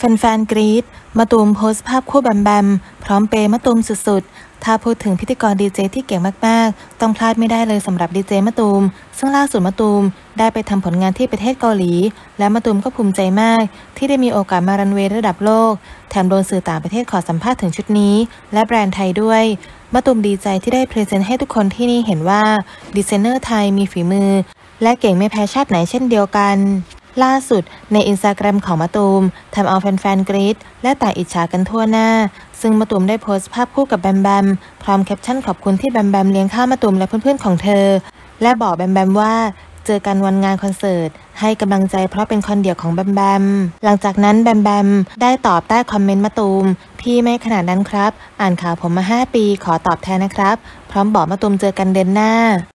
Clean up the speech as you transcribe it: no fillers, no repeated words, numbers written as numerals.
แฟนๆกรี๊ดมะตูมโพสต์ภาพคู่แบมแบมพร้อมเปย์มะตูมสุดๆถ้าพูดถึงพิธีกรดีเจที่เก่งมากๆต้องพลาดไม่ได้เลยสำหรับดีเจมะตูมซึ่งล่าสุดมะตูมได้ไปทำผลงานที่ประเทศเกาหลีและมะตูมก็ภูมิใจมากที่ได้มีโอกาสมารันเวย์ระดับโลกแถมโดนสื่อต่างประเทศขอสัมภาษณ์ถึงชุดนี้และแบรนด์ไทยด้วยมะตูมดีใจที่ได้พรีเซนต์ให้ทุกคนที่นี่เห็นว่าดีไซเนอร์ไทยมีฝีมือและเก่งไม่แพ้ชาติไหนเช่นเดียวกันล่าสุดในอินสตาแกรมของมะตูมทำเอาแฟนๆกรี๊ดและต่างอิจฉากันทั่วหน้าซึ่งมะตูมได้โพสต์ภาพคู่กับแบมแบมพร้อมแคปชั่นขอบคุณที่แบมแบมเลี้ยงข้าวมะตูมและเพื่อนๆของเธอและบอกแบมแบมว่าเจอกันวันงานคอนเสิร์ตให้กำลังใจเพราะเป็นคนเดียวของแบมแบมหลังจากนั้นแบมแบมได้ตอบใต้คอมเมนต์มะตูมพี่ไม่ขนาดนั้นครับอ่านข่าวผมมา5 ปีขอตอบแทนนะครับพร้อมบอกมะตูมเจอกันเดือนหน้า